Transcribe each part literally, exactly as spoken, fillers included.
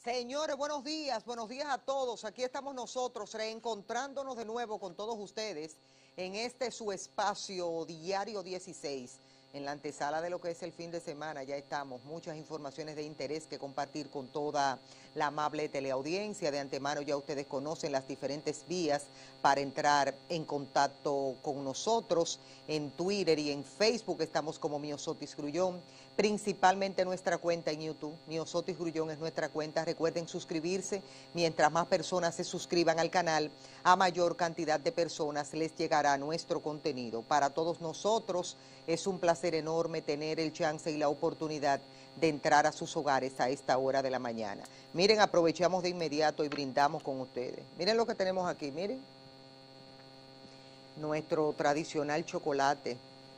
Señores, buenos días, buenos días a todos. Aquí estamos nosotros reencontrándonos de nuevo con todos ustedes en este su espacio Diario dieciséis, en la antesala de lo que es el fin de semana. Ya estamos, muchas informaciones de interés que compartir con toda la amable teleaudiencia. De antemano ya ustedes conocen las diferentes vías para entrar en contacto con nosotros. En Twitter y en Facebook estamos como Miosotis Grullón. Principalmente nuestra cuenta en YouTube, Miosotis Grullón es nuestra cuenta. Recuerden suscribirse, mientras más personas se suscriban al canal, a mayor cantidad de personas les llegará nuestro contenido. Para todos nosotros es un placer enorme tener el chance y la oportunidad de entrar a sus hogares a esta hora de la mañana. Miren, aprovechamos de inmediato y brindamos con ustedes. Miren lo que tenemos aquí, miren. Nuestro tradicional chocolate.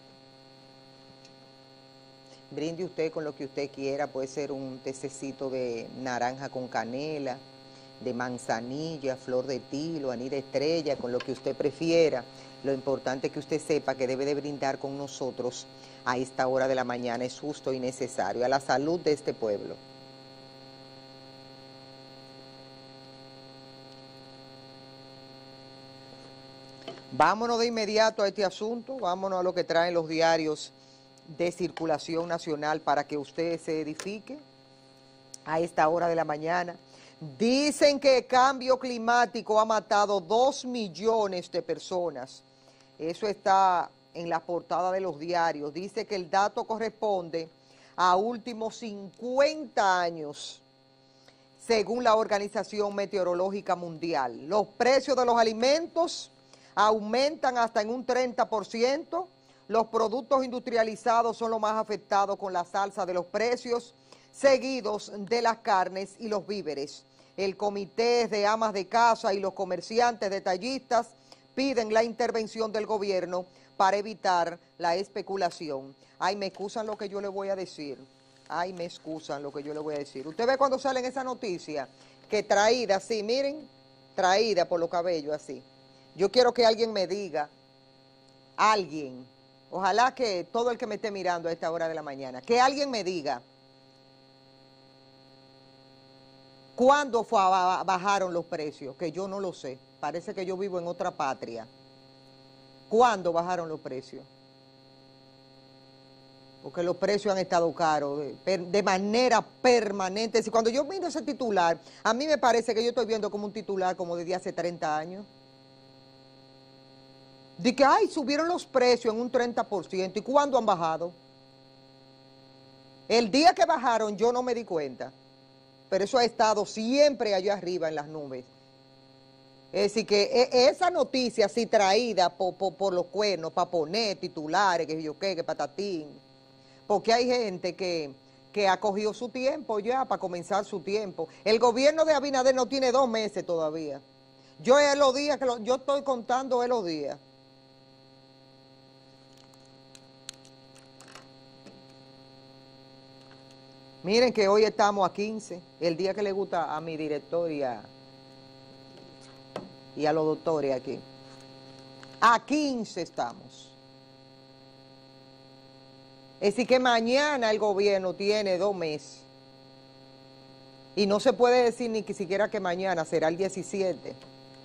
Brinde usted con lo que usted quiera, puede ser un tececito de naranja con canela, de manzanilla, flor de tilo, anís de estrella, con lo que usted prefiera. Lo importante es que usted sepa que debe de brindar con nosotros a esta hora de la mañana, es justo y necesario, a la salud de este pueblo. Vámonos de inmediato a este asunto, vámonos a lo que traen los diarios de circulación nacional para que usted se edifique a esta hora de la mañana. Dicen que el cambio climático ha matado dos millones de personas. Eso está en la portada de los diarios. Dice que el dato corresponde a últimos cincuenta años, según la Organización Meteorológica Mundial. Los precios de los alimentos aumentan hasta en un treinta por ciento. Los productos industrializados son los más afectados con la alza de los precios, seguidos de las carnes y los víveres. El comité de amas de casa y los comerciantes detallistas piden la intervención del gobierno para evitar la especulación. Ay, me excusan lo que yo le voy a decir. Ay, me excusan lo que yo le voy a decir. Usted ve cuando salen esa noticia, que traída así, miren, traída por los cabellos así. Yo quiero que alguien me diga, alguien, ojalá que todo el que me esté mirando a esta hora de la mañana, que alguien me diga, ¿cuándo fue a, bajaron los precios? Que yo no lo sé, parece que yo vivo en otra patria. ¿Cuándo bajaron los precios? Porque los precios han estado caros de, de manera permanente. Si cuando yo miro ese titular, a mí me parece que yo estoy viendo como un titular como desde hace treinta años. De que, ay, subieron los precios en un treinta por ciento. ¿Y cuándo han bajado? El día que bajaron yo no me di cuenta. Pero eso ha estado siempre allá arriba en las nubes. Es decir, que esa noticia así traída por, por, por los cuernos, para poner titulares, que yo qué, que patatín. Porque hay gente que, que ha cogido su tiempo ya para comenzar su tiempo. El gobierno de Abinader no tiene dos meses todavía. Yo es los días que lo, yo estoy contando es los días. Miren que hoy estamos a quince, el día que le gusta a mi director y a, y a los doctores aquí. A quince estamos. Es decir que mañana el gobierno tiene dos meses. Y no se puede decir ni que siquiera que mañana será el diecisiete.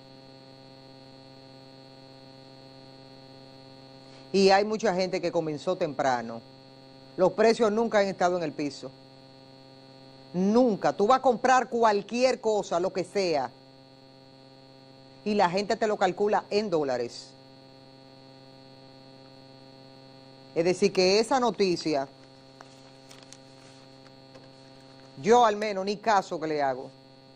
Y hay mucha gente que comenzó temprano. Los precios nunca han estado en el piso. Nunca. Tú vas a comprar cualquier cosa, lo que sea, y la gente te lo calcula en dólares. Es decir, que esa noticia, yo al menos ni caso que le hago.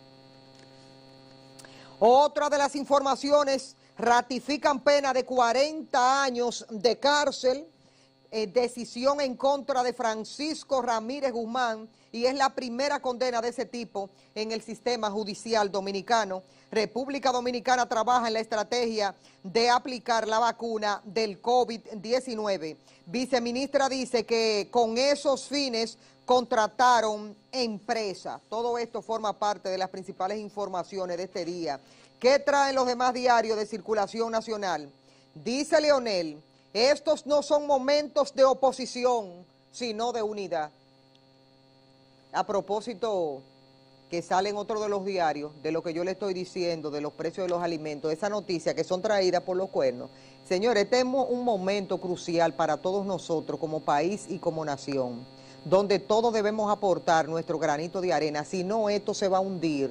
Otra de las informaciones, ratifican pena de cuarenta años de cárcel. Eh, decisión en contra de Francisco Ramírez Guzmán, y es la primera condena de ese tipo en el sistema judicial dominicano. República Dominicana trabaja en la estrategia de aplicar la vacuna del COVID diecinueve. Viceministra dice que con esos fines contrataron empresa. Todo esto forma parte de las principales informaciones de este día. ¿Qué traen los demás diarios de circulación nacional? Dice Leonel, estos no son momentos de oposición, sino de unidad. A propósito que sale en otro de los diarios, de lo que yo le estoy diciendo, de los precios de los alimentos, esa noticia que son traídas por los cuernos. Señores, este es un momento crucial para todos nosotros como país y como nación, donde todos debemos aportar nuestro granito de arena, si no esto se va a hundir,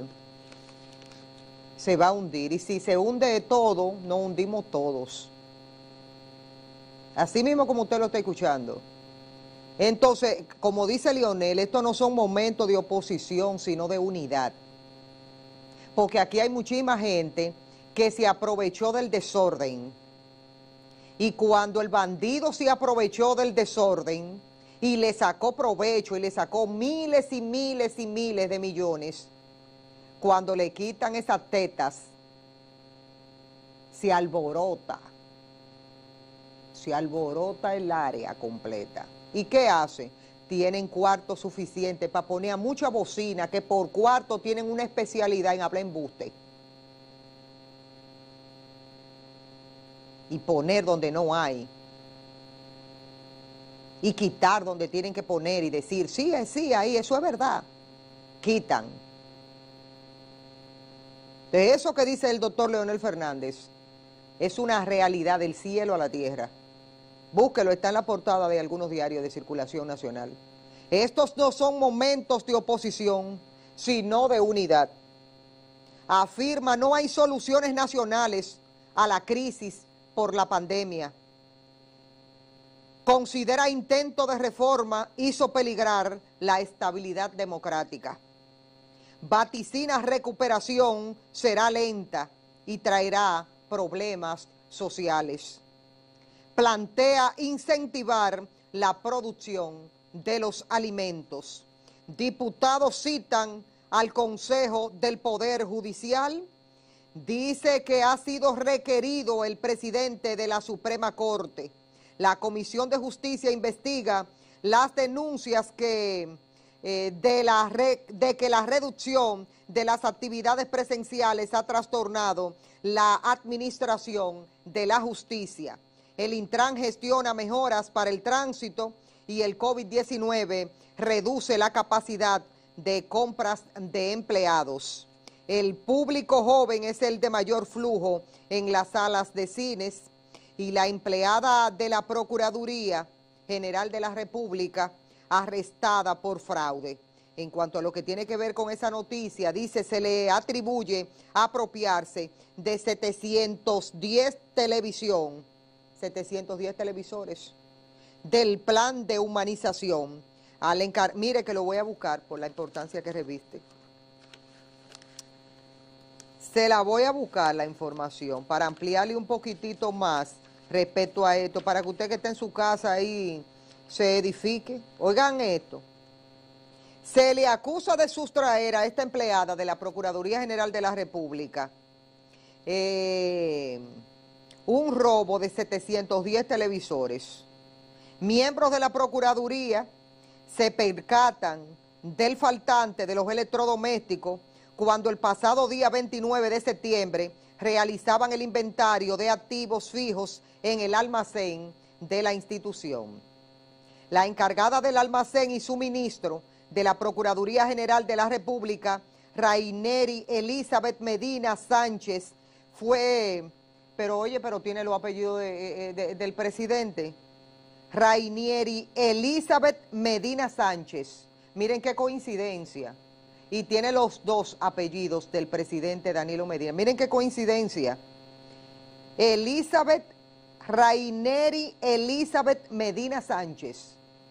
se va a hundir, y si se hunde todo, nos hundimos todos. Así mismo como usted lo está escuchando. Entonces, como dice Leonel, estos no son momentos de oposición, sino de unidad. Porque aquí hay muchísima gente que se aprovechó del desorden. Y cuando el bandido se aprovechó del desorden y le sacó provecho y le sacó miles y miles y miles de millones, cuando le quitan esas tetas, se alborota. Se alborota el área completa. ¿Y qué hace? Tienen cuarto suficiente para poner a mucha bocina que por cuarto tienen una especialidad en hablar embuste. Y poner donde no hay. Y quitar donde tienen que poner y decir, sí, sí, ahí, eso es verdad. Quitan. De eso que dice el doctor Leonel Fernández, es una realidad del cielo a la tierra. Búsquelo, está en la portada de algunos diarios de circulación nacional. Estos no son momentos de oposición, sino de unidad. Afirma, no hay soluciones nacionales a la crisis por la pandemia. Considera intento de reforma hizo peligrar la estabilidad democrática. Vaticina recuperación será lenta y traerá problemas sociales. Plantea incentivar la producción de los alimentos. Diputados citan al Consejo del Poder Judicial. Dice que ha sido requerido el presidente de la Suprema Corte. La Comisión de Justicia investiga las denuncias que, eh, de, la re, de que la reducción de las actividades presenciales ha trastornado la administración de la justicia. El Intran gestiona mejoras para el tránsito y el COVID diecinueve reduce la capacidad de compras de empleados. El público joven es el de mayor flujo en las salas de cines y la empleada de la Procuraduría General de la República arrestada por fraude. En cuanto a lo que tiene que ver con esa noticia, dice, se le atribuye apropiarse de setecientos diez televisión, setecientos diez televisores del plan de humanización. Al encar Mire que lo voy a buscar por la importancia que reviste. Se la voy a buscar la información para ampliarle un poquitito más respecto a esto, para que usted que está en su casa ahí se edifique. Oigan esto. Se le acusa de sustraer a esta empleada de la Procuraduría General de la República eh, un robo de setecientos diez televisores. Miembros de la Procuraduría se percatan del faltante de los electrodomésticos cuando el pasado día veintinueve de septiembre realizaban el inventario de activos fijos en el almacén de la institución. La encargada del almacén y suministro de la Procuraduría General de la República, Raineri Elizabeth Medina Sánchez, fue, pero oye, pero tiene los apellidos de, de, del presidente, Raineri Elizabeth Medina Sánchez, miren qué coincidencia, y tiene los dos apellidos del presidente Danilo Medina, miren qué coincidencia, Elizabeth, Raineri Elizabeth Medina Sánchez,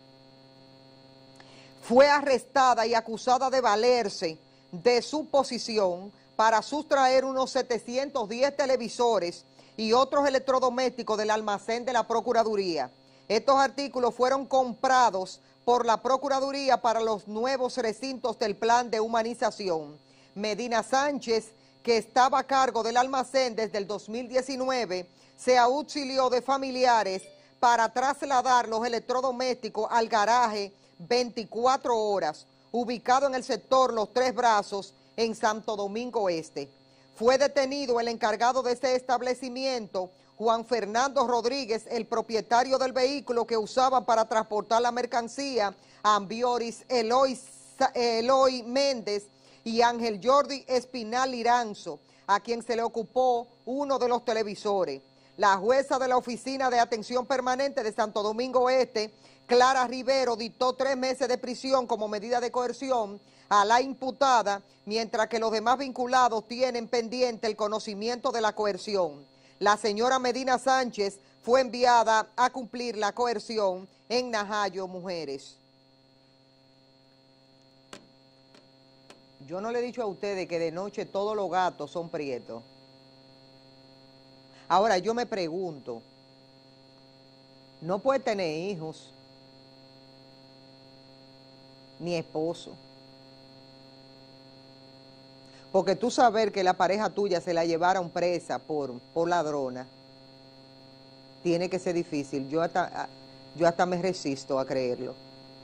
fue arrestada y acusada de valerse de su posición para sustraer unos setecientos diez televisores y otros electrodomésticos del almacén de la Procuraduría. Estos artículos fueron comprados por la Procuraduría para los nuevos recintos del plan de humanización. Medina Sánchez, que estaba a cargo del almacén desde el dos mil diecinueve, se auxilió de familiares para trasladar los electrodomésticos al garaje veinticuatro horas, ubicado en el sector Los Tres Brazos, en Santo Domingo Este. Fue detenido el encargado de ese establecimiento, Juan Fernando Rodríguez, el propietario del vehículo que usaban para transportar la mercancía, Ambioris Eloy, Eloy Méndez, y Ángel Jordi Espinal Liranzo, a quien se le ocupó uno de los televisores. La jueza de la Oficina de Atención Permanente de Santo Domingo Este, Clara Rivero, dictó tres meses de prisión como medida de coerción a la imputada, mientras que los demás vinculados tienen pendiente el conocimiento de la coerción. La señora Medina Sánchez fue enviada a cumplir la coerción en Najayo Mujeres. Yo no le he dicho a ustedes que de noche todos los gatos son prietos. Ahora yo me pregunto, no puede tener hijos, ni esposo. Porque tú saber que la pareja tuya se la llevaron presa por, por ladrona, tiene que ser difícil. Yo hasta, yo hasta me resisto a creerlo.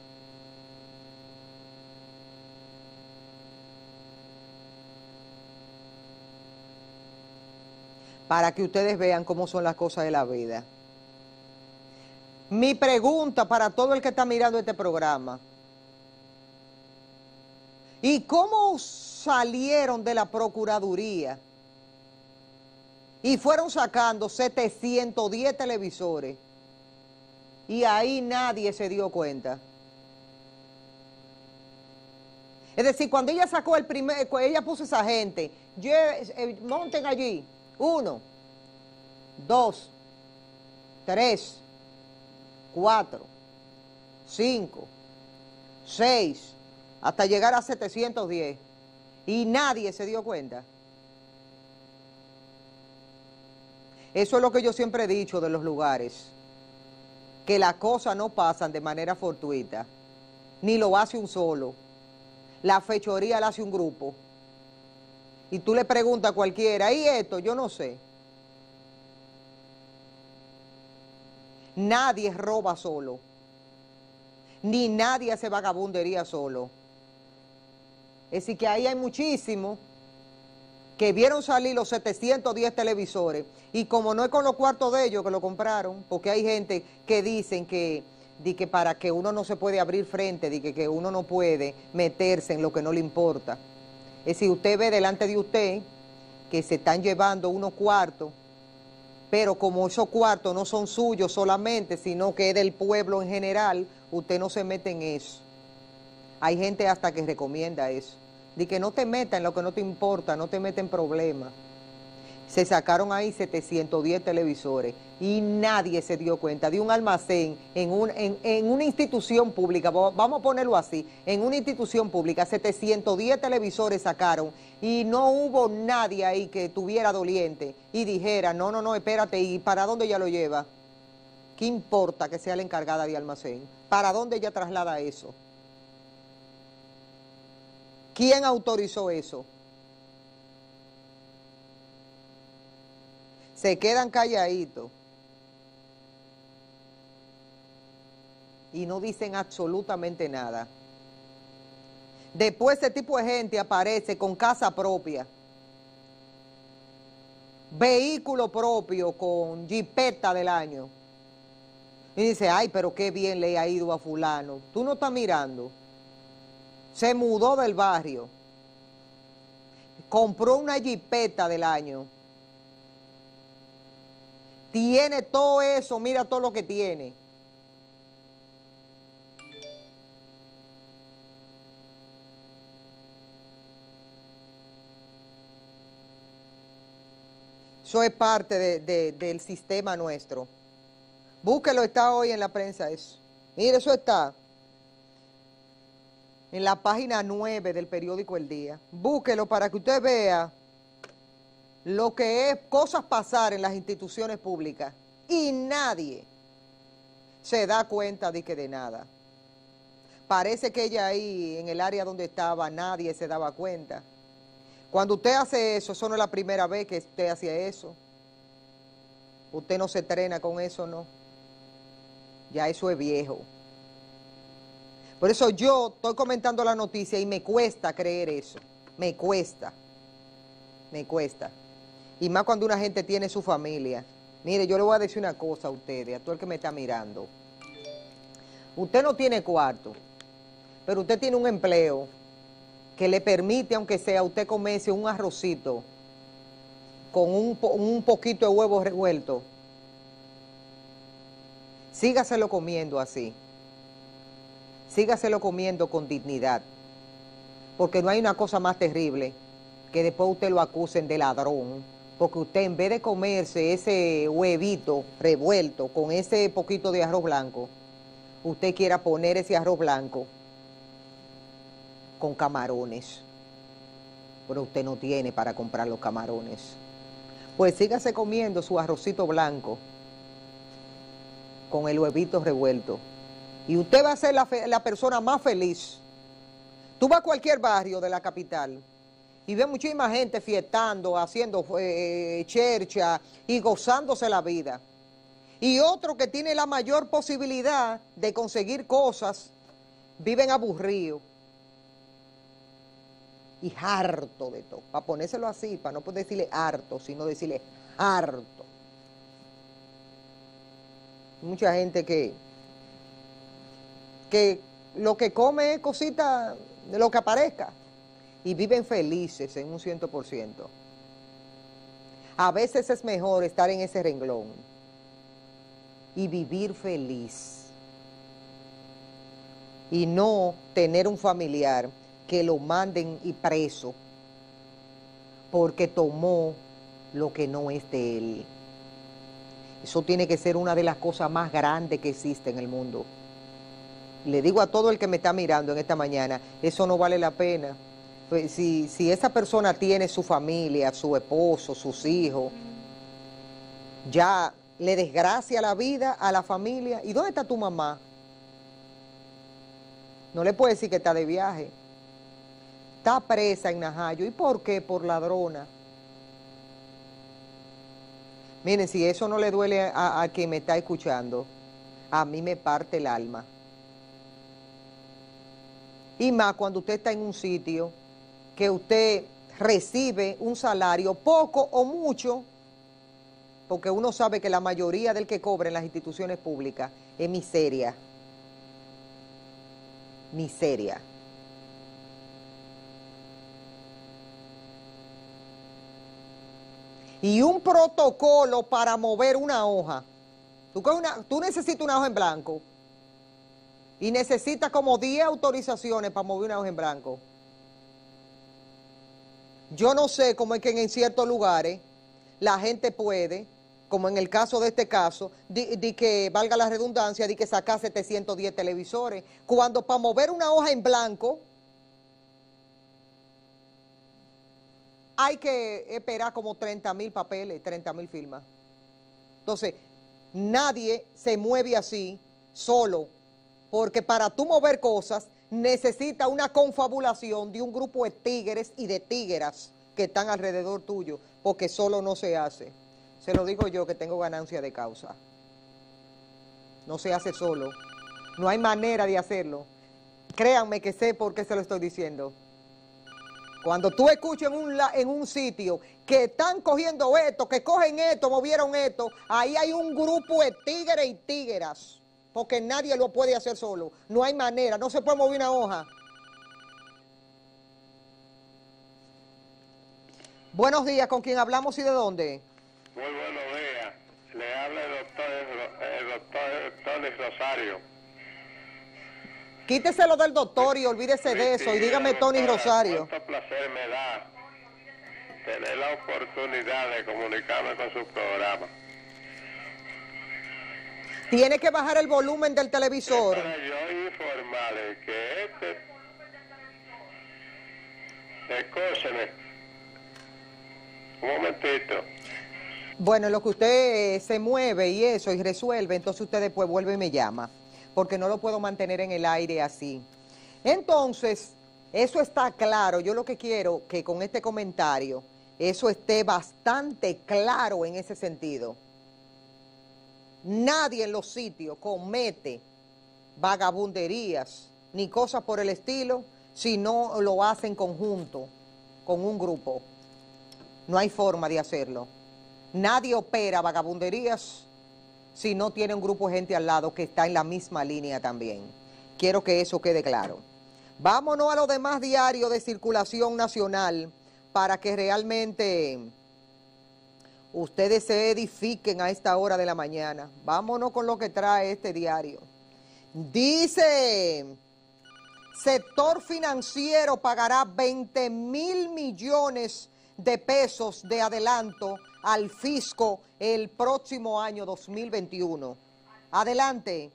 Para que ustedes vean cómo son las cosas de la vida. Mi pregunta para todo el que está mirando este programa: ¿y cómo salieron de la Procuraduría y fueron sacando setecientos diez televisores y ahí nadie se dio cuenta? Es decir, cuando ella sacó el primer, cuando ella puso esa gente, eh, monten allí, uno, dos, tres, cuatro, cinco, seis, hasta llegar a setecientos diez, y nadie se dio cuenta. Eso es lo que yo siempre he dicho de los lugares, que las cosas no pasan de manera fortuita, ni lo hace un solo. La fechoría la hace un grupo. Y tú le preguntas a cualquiera, ¿y esto? Yo no sé. Nadie roba solo, ni nadie hace vagabundería solo. Es decir, que ahí hay muchísimos que vieron salir los setecientos diez televisores, y como no es con los cuartos de ellos que lo compraron, porque hay gente que dicen que, de que para que uno no se puede abrir frente, de que, que uno no puede meterse en lo que no le importa. Es decir, usted ve delante de usted que se están llevando unos cuartos, pero como esos cuartos no son suyos solamente, sino que es del pueblo en general, usted no se mete en eso. Hay gente hasta que recomienda eso, de que no te metas en lo que no te importa, no te metas en problemas. Se sacaron ahí setecientos diez televisores y nadie se dio cuenta de un almacén en, un, en, en una institución pública, vamos a ponerlo así, en una institución pública, setecientos diez televisores sacaron y no hubo nadie ahí que tuviera doliente y dijera, no, no, no, espérate, ¿y para dónde ella lo lleva? ¿Qué importa que sea la encargada de almacén? ¿Para dónde ella traslada eso? ¿Quién autorizó eso? Se quedan calladitos y no dicen absolutamente nada. Después ese tipo de gente aparece con casa propia, vehículo propio, con jipeta del año, y dice, ay, pero qué bien le ha ido a fulano. Tú no estás mirando. Se mudó del barrio, compró una jipeta del año, tiene todo eso, mira todo lo que tiene. Eso es parte de, de, del sistema nuestro. Búsquelo, está hoy en la prensa eso. Mire, eso está en la página nueve del periódico El Día. Búsquelo para que usted vea lo que es cosas pasar en las instituciones públicas y nadie se da cuenta de que de nada. Parece que ella ahí, en el área donde estaba, nadie se daba cuenta. Cuando usted hace eso, eso no es la primera vez que usted hacía eso. Usted no se entrena con eso, no. Ya eso es viejo. Por eso yo estoy comentando la noticia y me cuesta creer eso. Me cuesta. Me cuesta. Y más cuando una gente tiene su familia. Mire, yo le voy a decir una cosa a ustedes, a todo el que me está mirando. Usted no tiene cuarto, pero usted tiene un empleo que le permite, aunque sea usted comerse un arrocito con un, po un poquito de huevo revuelto, sígaselo comiendo así. Sígaselo comiendo con dignidad. Porque no hay una cosa más terrible que después usted lo acusen de ladrón. Porque usted, en vez de comerse ese huevito revuelto con ese poquito de arroz blanco, usted quiera poner ese arroz blanco con camarones. Pero usted no tiene para comprar los camarones. Pues sígase comiendo su arrocito blanco con el huevito revuelto. Y usted va a ser la, la persona más feliz. Tú vas a cualquier barrio de la capital y ves muchísima gente fiestando, haciendo eh, chercha y gozándose la vida. Y otro que tiene la mayor posibilidad de conseguir cosas, viven aburridos y harto de todo. Para ponérselo así, para no poder decirle harto, sino decirle harto. Mucha gente que, que lo que come es cosita de lo que aparezca y viven felices en un ciento por ciento. A veces es mejor estar en ese renglón y vivir feliz y no tener un familiar que lo manden y preso porque tomó lo que no es de él. Eso tiene que ser una de las cosas más grandes que existe en el mundo. Le digo a todo el que me está mirando en esta mañana, eso no vale la pena. Pues si, si esa persona tiene su familia, su esposo, sus hijos, ya le desgracia la vida a la familia. ¿Y dónde está tu mamá? No le puede decir que está de viaje. Está presa en Najayo. ¿Y por qué? Por ladrona. Miren, si eso no le duele a, a quien me está escuchando, a mí me parte el alma. Y más cuando usted está en un sitio que usted recibe un salario, poco o mucho, porque uno sabe que la mayoría del que cobra en las instituciones públicas es miseria. Miseria. Y un protocolo para mover una hoja. Tú, una, tú necesitas una hoja en blanco y necesitas como diez autorizaciones para mover una hoja en blanco. Yo no sé cómo es que en ciertos lugares la gente puede, como en el caso de este caso, de, de que, valga la redundancia, de que sacar setecientos diez televisores, cuando para mover una hoja en blanco hay que esperar como treinta mil papeles, treinta mil firmas. Entonces, nadie se mueve así, solo, porque para tú mover cosas necesita una confabulación de un grupo de tigres y de tigras que están alrededor tuyo, porque solo no se hace. Se lo digo yo que tengo ganancia de causa. No se hace solo. No hay manera de hacerlo. Créanme que sé por qué se lo estoy diciendo. Cuando tú escuchas en un, en un sitio que están cogiendo esto, que cogen esto, movieron esto, ahí hay un grupo de tigres y tigras, porque nadie lo puede hacer solo. No hay manera, no se puede mover una hoja. Buenos días, ¿con quién hablamos y de dónde? Muy buenos días. Le habla el doctor, el doctor Tony Rosario. Quítese lo del doctor y olvídese de eso y dígame Tony Rosario. Cuánto placer me da tener la oportunidad de comunicarme con su programa. Tiene que bajar el volumen del televisor. Es para yo informarle que este... Escúcheme. Un momentito. Bueno, en lo que usted eh, se mueve y eso y resuelve, entonces usted después vuelve y me llama, porque no lo puedo mantener en el aire así. Entonces, eso está claro. Yo lo que quiero que con este comentario, eso esté bastante claro en ese sentido. Nadie en los sitios comete vagabunderías ni cosas por el estilo si no lo hace en conjunto con un grupo. No hay forma de hacerlo. Nadie opera vagabunderías si no tiene un grupo de gente al lado que está en la misma línea también. Quiero que eso quede claro. Vámonos a los demás diarios de circulación nacional para que realmente ustedes se edifiquen a esta hora de la mañana. Vámonos con lo que trae este diario. Dice, sector financiero pagará veinte mil millones de pesos de adelanto al fisco el próximo año dos mil veintiuno. Adelante.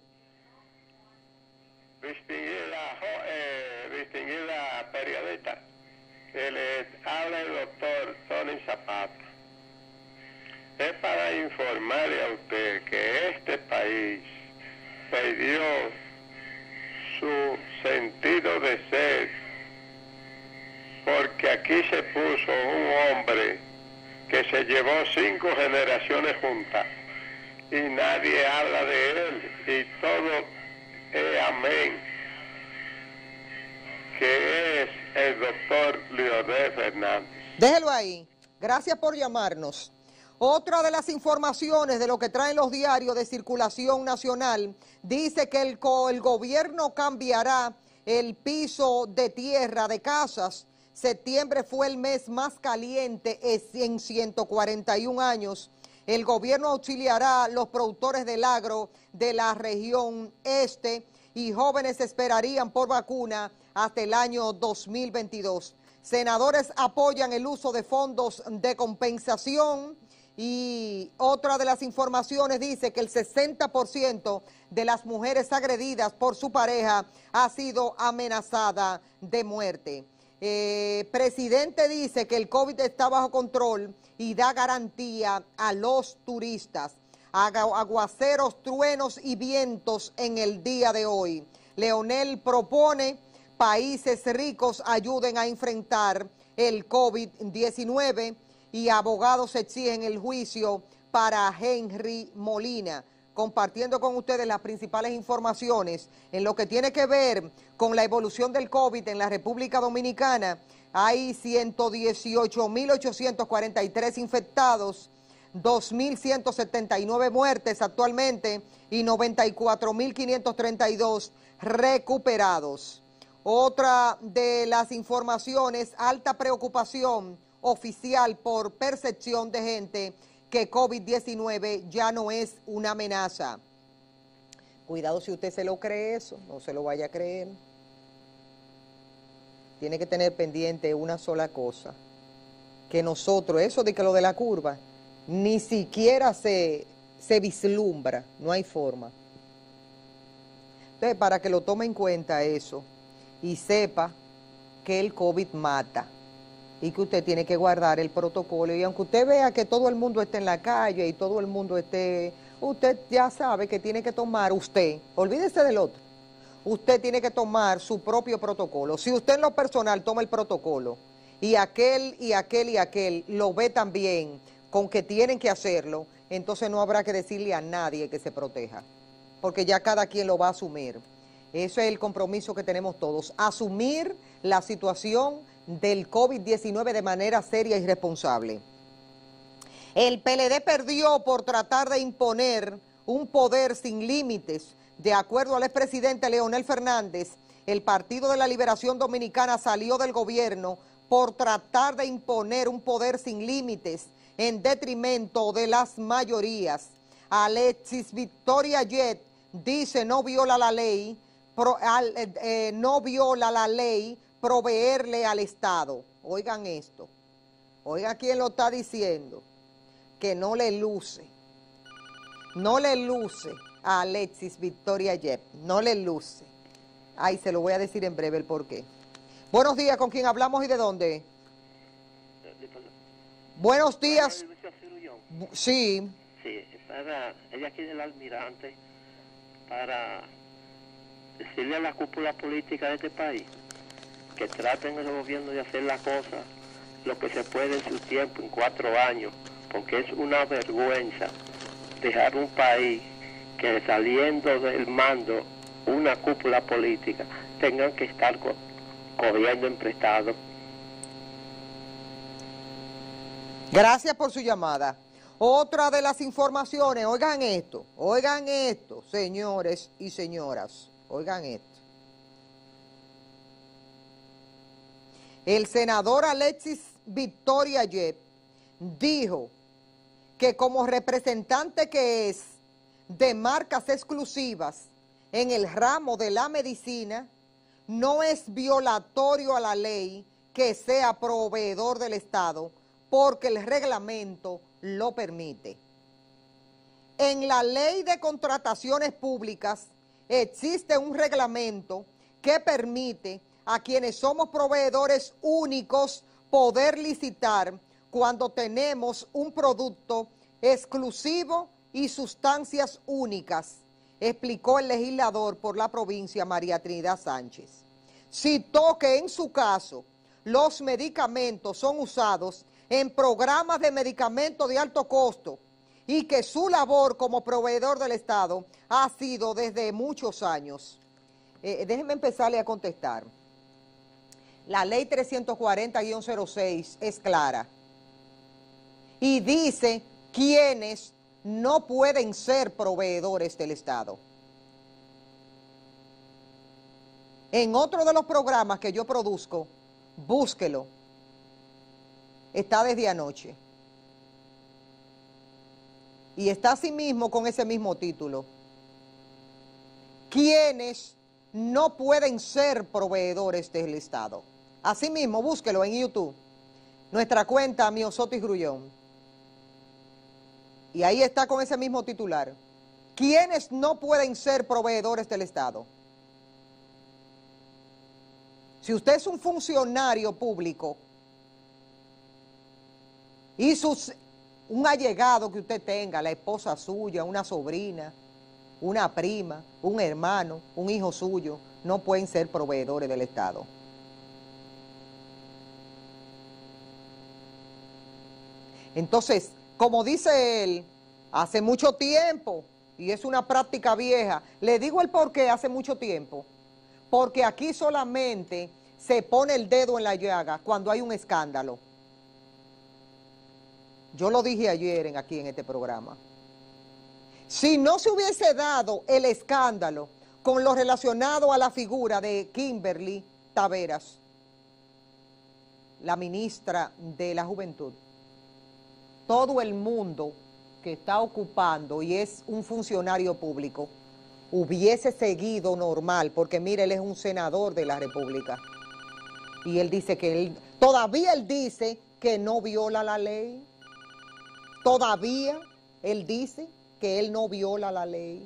Distinguida, eh, distinguida periodista, que le habla el doctor Tony Zapata. Es para informarle a usted que este país perdió su sentido de ser, porque aquí se puso un hombre que se llevó cinco generaciones juntas y nadie habla de él y todo es amén, que es el doctor Leonel Fernández. Déjelo ahí. Gracias por llamarnos. Otra de las informaciones de lo que traen los diarios de circulación nacional dice que el, el gobierno cambiará el piso de tierra de casas. Septiembre fue el mes más caliente en ciento cuarenta y un años. El gobierno auxiliará a los productores del agro de la región este y jóvenes esperarían por vacuna hasta el año dos mil veintidós. Senadores apoyan el uso de fondos de compensación. Y otra de las informaciones dice que el sesenta por ciento de las mujeres agredidas por su pareja ha sido amenazada de muerte. Eh, presidente dice que el COVID está bajo control y da garantía a los turistas. Aguaceros, truenos y vientos en el día de hoy. Leonel propone países ricos ayuden a enfrentar el COVID diecinueve. Y abogados exigen el juicio para Henry Molina. Compartiendo con ustedes las principales informaciones en lo que tiene que ver con la evolución del COVID en la República Dominicana. Hay ciento dieciocho mil ochocientos cuarenta y tres infectados, dos mil ciento setenta y nueve muertes actualmente y noventa y cuatro mil quinientos treinta y dos recuperados. Otra de las informaciones, alta preocupación oficial por percepción de gente que COVID diecinueve ya no es una amenaza. Cuidado si usted se lo cree eso, no se lo vaya a creer. Tiene que tener pendiente una sola cosa, que nosotros, eso de que lo de la curva, ni siquiera se, se vislumbra, no hay forma. Entonces, para que lo tome en cuenta eso y sepa que el COVID mata, y que usted tiene que guardar el protocolo, y aunque usted vea que todo el mundo esté en la calle y todo el mundo esté, usted ya sabe que tiene que tomar usted, olvídese del otro, usted tiene que tomar su propio protocolo. Si usted en lo personal toma el protocolo y aquel y aquel y aquel lo ve también con que tienen que hacerlo, entonces no habrá que decirle a nadie que se proteja, porque ya cada quien lo va a asumir. Eso es el compromiso que tenemos todos, asumir la situación del COVID diecinueve de manera seria y responsable. El P L D perdió por tratar de imponer un poder sin límites. De acuerdo al expresidente Leonel Fernández, el Partido de la Liberación Dominicana salió del gobierno por tratar de imponer un poder sin límites en detrimento de las mayorías. Alexis Victoria Yet dice no viola la ley, pro, al, eh, no viola la ley proveerle al Estado. Oigan esto, oigan quién lo está diciendo, que no le luce, no le luce a Alexis Victoria Yep, no le luce. Ay, se lo voy a decir en breve el porqué. Buenos días, ¿con quién hablamos y de dónde? Buenos días. Sí. Sí, para, ella aquí del almirante, para decirle a la cúpula política de este país que traten el gobierno de hacer las cosas lo que se puede en su tiempo, en cuatro años, porque es una vergüenza dejar un país que saliendo del mando una cúpula política tengan que estar co cogiendo en prestado. Gracias por su llamada. Otra de las informaciones, oigan esto, oigan esto, señores y señoras, oigan esto. el senador Alexis Victoria Yep dijo que como representante que es de marcas exclusivas en el ramo de la medicina, no es violatorio a la ley que sea proveedor del Estado porque el reglamento lo permite. En la ley de contrataciones públicas existe un reglamento que permite a quienes somos proveedores únicos poder licitar cuando tenemos un producto exclusivo y sustancias únicas, explicó el legislador por la provincia María Trinidad Sánchez. Citó que en su caso los medicamentos son usados en programas de medicamentos de alto costo y que su labor como proveedor del Estado ha sido desde muchos años. Eh, déjenme empezarle a contestar. La ley trescientos cuarenta guión cero seis es clara y dice quiénes no pueden ser proveedores del Estado. En otro de los programas que yo produzco, búsquelo, está desde anoche. Y está así mismo con ese mismo título. Quienes no pueden ser proveedores del Estado. Así mismo, búsquelo en YouTube. Nuestra cuenta, Miosotis Grullón. Y ahí está con ese mismo titular. ¿Quiénes no pueden ser proveedores del Estado? Si usted es un funcionario público y sus, un allegado que usted tenga, la esposa suya, una sobrina, una prima, un hermano, un hijo suyo, no pueden ser proveedores del Estado. Entonces, como dice él, hace mucho tiempo, y es una práctica vieja, le digo el por qué hace mucho tiempo, porque aquí solamente se pone el dedo en la llaga cuando hay un escándalo. Yo lo dije ayer en, aquí en este programa. Si no se hubiese dado el escándalo con lo relacionado a la figura de Kimberly Taveras, la ministra de la Juventud, todo el mundo que está ocupando y es un funcionario público hubiese seguido normal, porque mire, él es un senador de la República. Y él dice que él, todavía él dice que no viola la ley. Todavía él dice que él no viola la ley.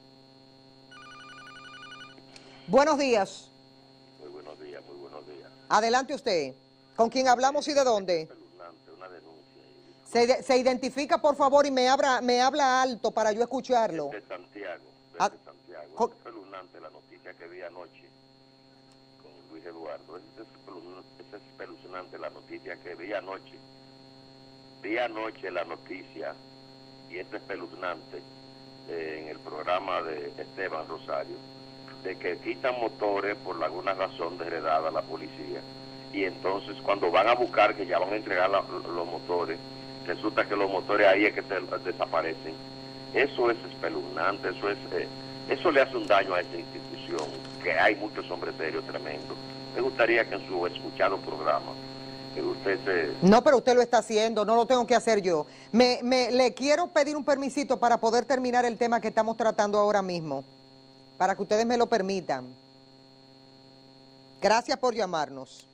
Buenos días. Muy buenos días, muy buenos días. Adelante usted. ¿Con quién hablamos y de dónde? Una denuncia. Se, se identifica, por favor, y me habla, me habla alto para yo escucharlo. De Santiago, de Ah, Santiago. con- Es espeluznante la noticia que vi anoche con Luis Eduardo. Es espeluznante, es espeluznante la noticia que vi anoche. Vi anoche la noticia, y es espeluznante, eh, en el programa de Esteban Rosario, de que quitan motores por alguna razón desheredada a la policía. Y entonces cuando van a buscar, que ya van a entregar la, los motores, resulta que los motores ahí es que se desaparecen. Eso es espeluznante, eso es eh, eso le hace un daño a esa institución, que hay muchos hombres serios tremendos. Me gustaría que en su escuchado programa, que usted se... No, pero usted lo está haciendo, no lo tengo que hacer yo. Me, me, le quiero pedir un permisito para poder terminar el tema que estamos tratando ahora mismo, para que ustedes me lo permitan. Gracias por llamarnos.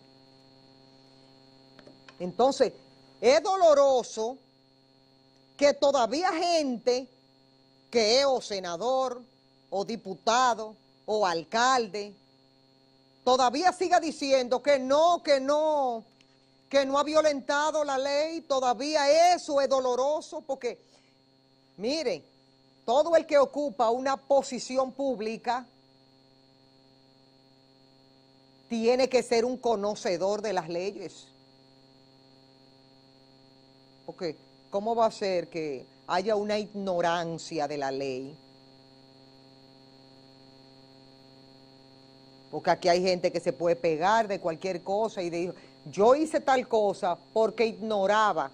Entonces, es doloroso que todavía gente que es o senador, o diputado, o alcalde, todavía siga diciendo que no, que no, que no ha violentado la ley. Todavía eso es doloroso porque, mire, todo el que ocupa una posición pública tiene que ser un conocedor de las leyes. Porque, ¿cómo va a ser que haya una ignorancia de la ley? Porque aquí hay gente que se puede pegar de cualquier cosa y dijo, yo hice tal cosa porque ignoraba.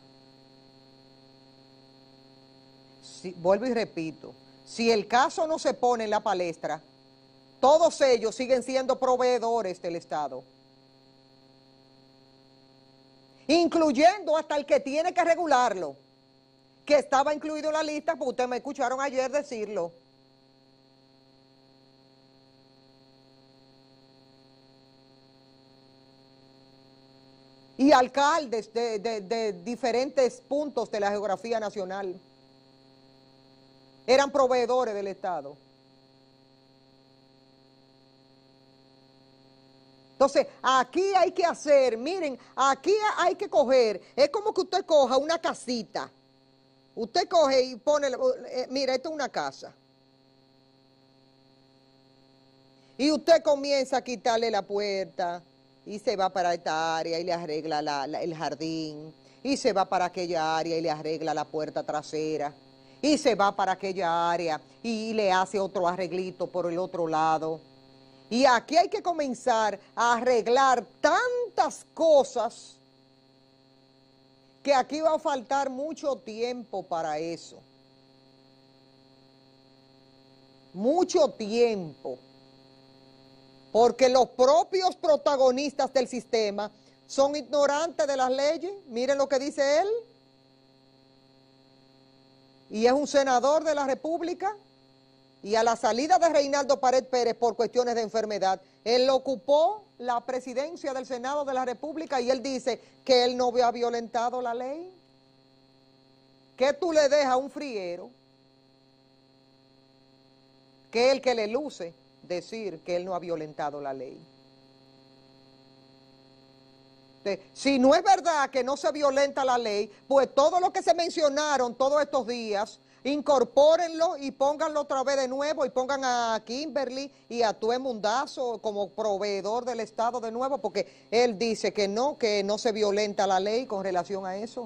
Si, vuelvo y repito, si el caso no se pone en la palestra, todos ellos siguen siendo proveedores del Estado. incluyendo hasta el que tiene que regularlo, que estaba incluido en la lista, porque ustedes me escucharon ayer decirlo. Y alcaldes de, de, de diferentes puntos de la geografía nacional eran proveedores del Estado. Entonces, aquí hay que hacer, miren, aquí hay que coger, es como que usted coja una casita, usted coge y pone, eh, mira, esto es una casa, y usted comienza a quitarle la puerta, y se va para esta área y le arregla la, la, el jardín, y se va para aquella área y le arregla la puerta trasera, y se va para aquella área y le hace otro arreglito por el otro lado. Y aquí hay que comenzar a arreglar tantas cosas que aquí va a faltar mucho tiempo para eso. Mucho tiempo. Porque los propios protagonistas del sistema son ignorantes de las leyes. Miren lo que dice él. Y es un senador de la República. Y a la salida de Reinaldo Pared Pérez por cuestiones de enfermedad, él ocupó la presidencia del Senado de la República y él dice que él no había violentado la ley. ¿Qué tú le dejas a un friero que es el que le luce decir que él no ha violentado la ley? Entonces, si no es verdad que no se violenta la ley, pues todo lo que se mencionaron todos estos días, incorpórenlo y pónganlo otra vez de nuevo y pongan a Kimberly y a Tue Mundazo como proveedor del Estado de nuevo, porque él dice que no, que no se violenta la ley con relación a eso.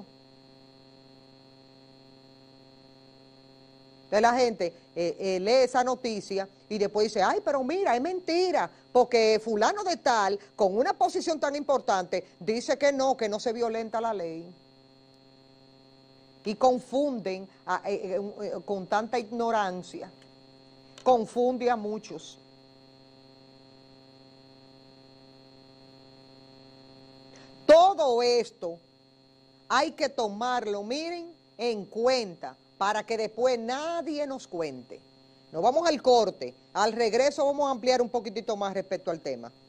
Entonces la gente eh, eh, lee esa noticia y después dice, ay, pero mira, es mentira, porque fulano de tal, con una posición tan importante, dice que no, que no se violenta la ley. Y confunden a, eh, eh, con tanta ignorancia, confunde a muchos. Todo esto hay que tomarlo, miren, en cuenta, para que después nadie nos cuente. Nos vamos al corte, al regreso vamos a ampliar un poquitito más respecto al tema.